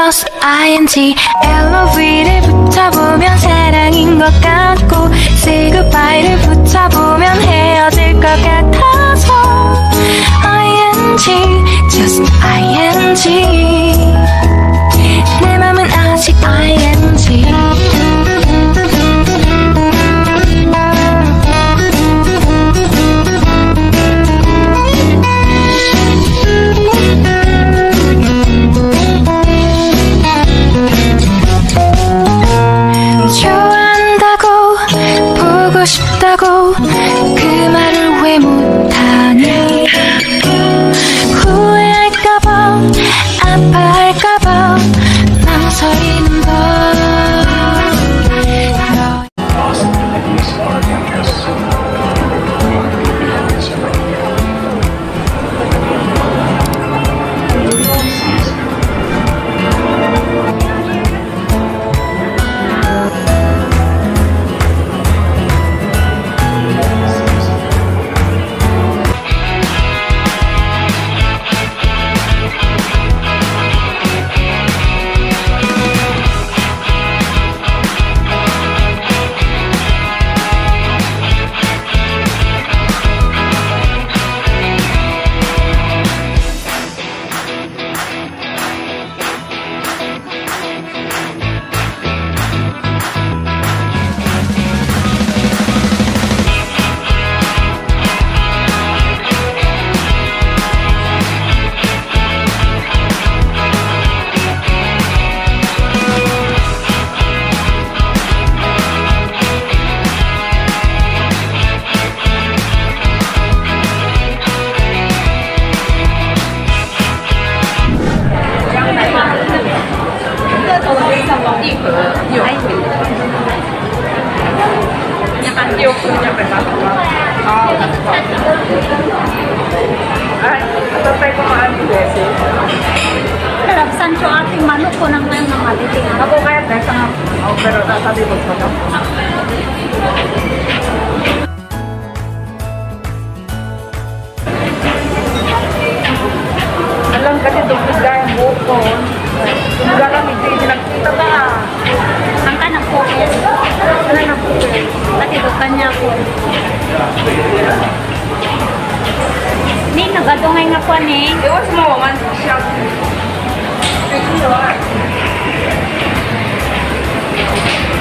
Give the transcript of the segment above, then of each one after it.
just ing. LOV를 붙여보면 사랑인 것 같고 say goodbye를 붙여보면 헤어질 것 같아서 ing, just ing. 내 맘은 아직 ing. 좋아한다고 보고 싶다고 그 말을 왜 못하니. 후회할까봐 아파할까봐 망설이는 법. Sancho ating manok ko nang ngayon ng maliting. Ako kaya dahil sa pero sabi ko sa alam kasi dumiga yung buhok ko. Dumiga lang, hindi nagkita ka. Ang ka nag-focus? Ano nag-focus? Pati doon niya ako. Ni, nagadungay nga po ni. Iwas mo, man siya. Thank you.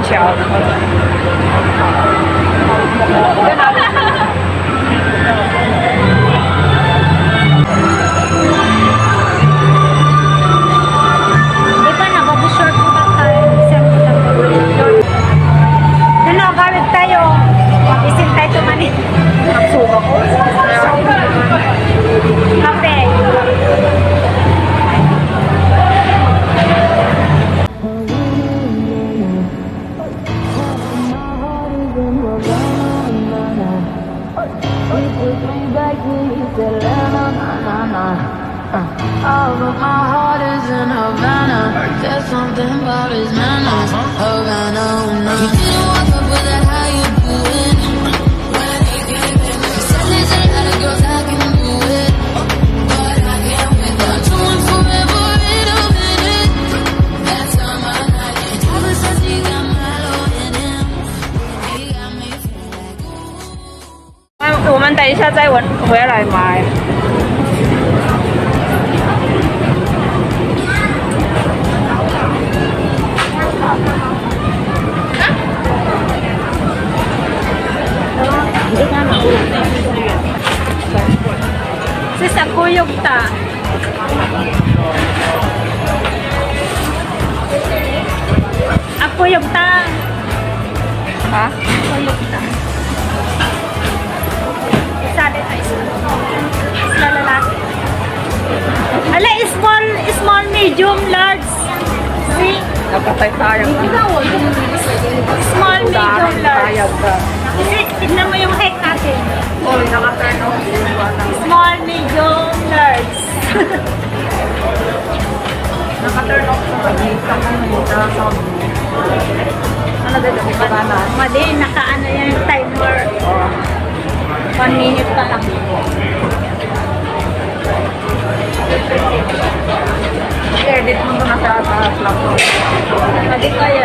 小的。Di ba nakabishort mo ba tayo? Ano, gamit tayo. Mag-isin tayo tumanin. Magsuga ko. Kape. Oh, but my heart is in Havana. There's something about his manners. Havana, no. You didn't walk up with that, how you doing? When he came in, he said there's a lot of girls I can do it, but I can't wait. I'm doing forever in a minute. That's on my night. And Tyler says he got Milo in him. He got me feeling like ooh. 我们等一下再回来买。是sa kuyog ta. Ako yung ta. Ha? Kuyog ta. Isali tayo. Isla lalaki. Ala, small, medium, large. See? Napatay tayo. Small, medium, large. Kasi, tignan mo yung height natin. Oh, naka-turn off. Small, medium, large. Naka-turn off sa pag-isa. Ano dito ka na? Mali, naka-ano yan yung timer. 1 minute pa lang. I-edit mo na sa laptop. Mali kaya.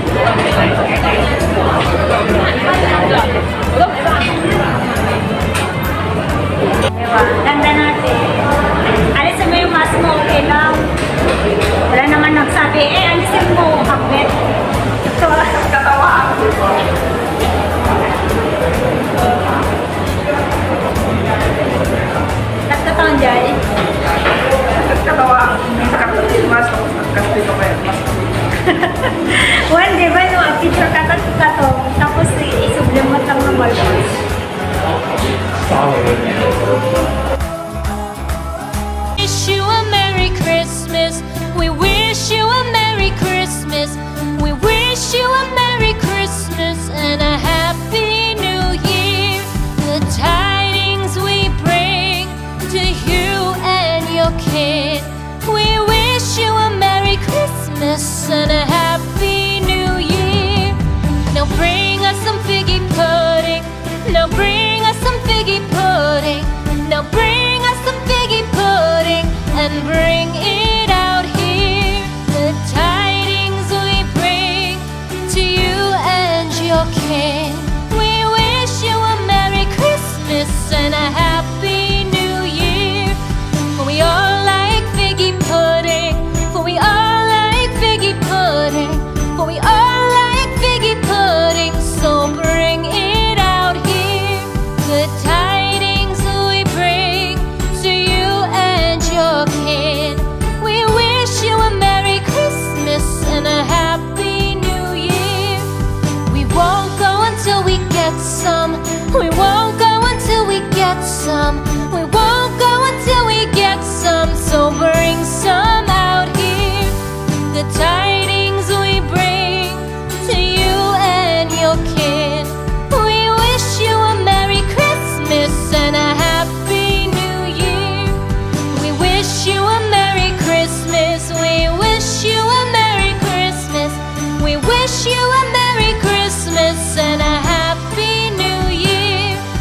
Diba? Ganda natin. Alisin mo yung mask mo, okay lang. Wala naman nagsabi, alisin mo, hakbet. So, Katawa. nagkataon dyan. Katawa. Mas dito kayo. Well, di ba yung picture kato, tapos isublimot lang ng balbos. Wish you a Merry Christmas. We wish you a Merry Christmas. We wish you a Merry Christmas and a Happy New Year. The tidings we bring to you and your kid. We wish you a Merry Christmas and a Happy New Year. Now bring us some figgy pudding. Now bring us some figgy pudding. Now bring us some figgy pudding and bring it out here. The tidings we bring to you and your kin. We wish you a Merry Christmas and a Happy New Year. For we all like figgy pudding. For we all like figgy pudding. For we all like figgy pudding. So bring it out here. The tidings we bring to you and your kid. We wish you a Merry Christmas and a Happy New Year. We won't go until we get some. We won't go until we get some. We won't go until we get some. So bring some out here. The tidings we bring to you and your kid. We wish you a Merry Christmas and a Happy New Year. We wish you a Merry Christmas. We wish you a Merry Christmas. We wish you a